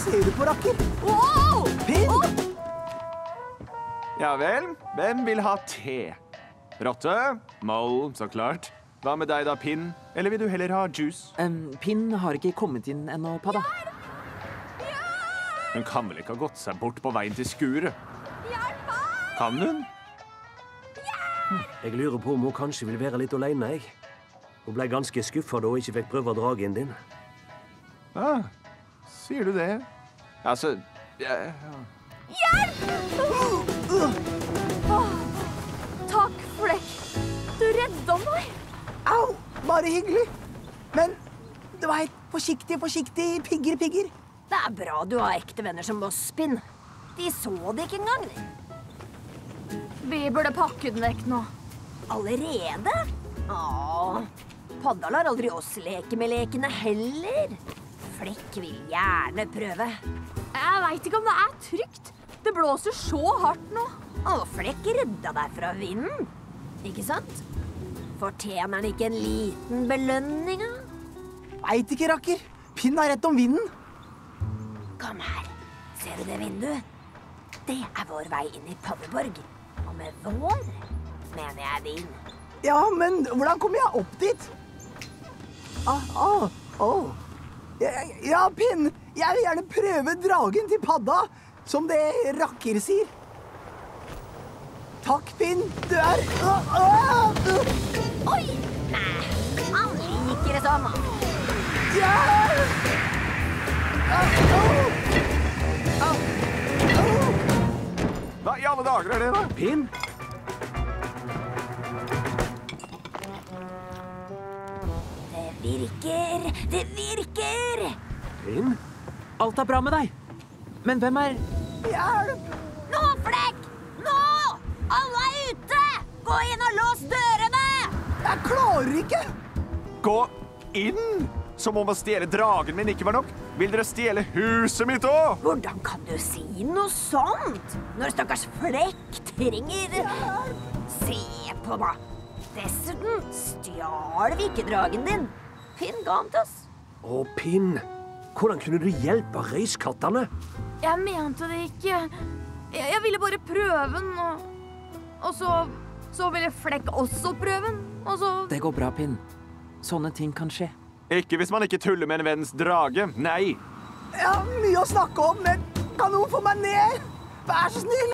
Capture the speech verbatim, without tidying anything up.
ser du på, rakker? Wow! Pinn! Ja vel, hvem vil ha te? Rotte? Moll, så klart. Hva med deg da, Pinn? Eller vil du heller ha juice? Um, Pinn har ikke kommet inn ennå, Padda. Hun kan vel ikke ha gått seg bort på veien til skuret? Hjelp meg! Kan hun? Jeg lurer på om hun kanskje vil være litt alene, jeg. Hun ble ganske skuffet da hun ikke fikk prøve dragen din. Ah, sier du det? Altså, jeg... Åh, takk, Flekk. Du redda meg. Au, bare hyggelig. Men det var helt forsiktig, forsiktig, pigger, pigger. Det er bra du har ekte venner som oss, Pinn. De så det ikke engang. Vi burde pakke den vekk nå. Allerede? Åh, Padda lar aldri oss leke med lekene heller. Flekk vil gjerne prøve. Jeg vet ikke om det er trygt. Det blåser så hardt nå. Og Flekk redda deg fra vinden. Ikke sant? Fortjener han ikke en liten belønning? Vet ikke, rakker. Pinn har rett om vinden. Kom her. Ser du det vinduet? Det er vår vei inn i Paddeborg. Og med vår mener jeg din. Ja, men hvordan kommer jeg opp dit? Ah, ah, oh. Ja, ja, Pinn. Jeg vil gjerne prøve dragen til Padda, som det rakker sier. Takk, Pinn. Du er... Uh, uh, uh. Oi! Nei, han liker det sånn. Ja! Uh, uh. Uh, uh. Hva i alle dager er det da? Pinn? Det virker! Det virker! Pinn? Alt er bra med deg. Men hvem er... Hjelp! Nå, Flekk! Nå! Alle er ute! Gå inn og lås dørene! Jeg klarer ikke. Gå inn? Som om å stjele dragen min ikke var nok? Vil dere stjele huset mitt også? Hvordan kan du si noe sånt? Når stakkars Flekk trenger... Se på meg. Dessuten stjal vi ikke dragen din. Pinn ga den til oss. Å, Pinn. Hvordan kunne du hjelpe røyskattene? Jeg mente det ikke. Jeg, jeg ville bare prøve den, og, og så, så ville Flekk også prøve den, og så... Det går bra, Pinn. Sånne ting kan skje. Ikke hvis man ikke tuller med en venns drage. Nei. Jeg har mye å snakke om, men kan noen få meg ned? Vær så snill.